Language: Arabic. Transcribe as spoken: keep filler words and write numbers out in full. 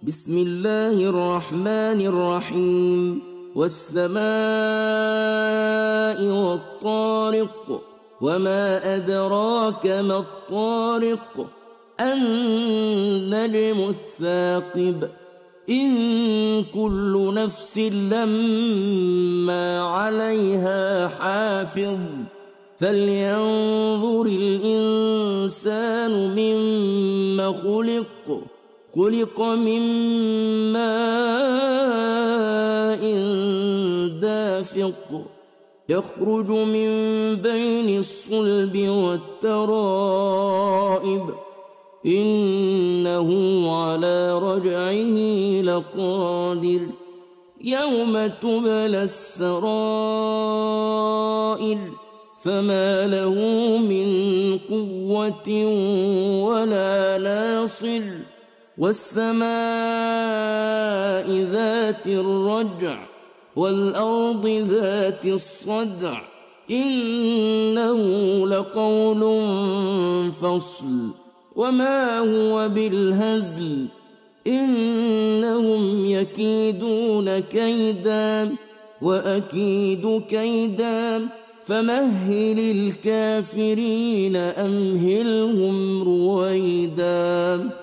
بسم الله الرحمن الرحيم والسماء والطارق وما أدراك ما الطارق النجم الثاقب إن كل نفس لما عليها حافظ فلينظر الإنسان مما خلق خلق من ماء دافق يخرج من بين الصلب والترائب إنه على رجعه لقادر يوم تبلى السرائر فما له من قوة ولا ناصر والسماء ذات الرجع والأرض ذات الصدع إنه لقول فصل وما هو بالهزل إنهم يكيدون كيدا وأكيد كيدا فمهل الكافرين أمهلهم رويدا.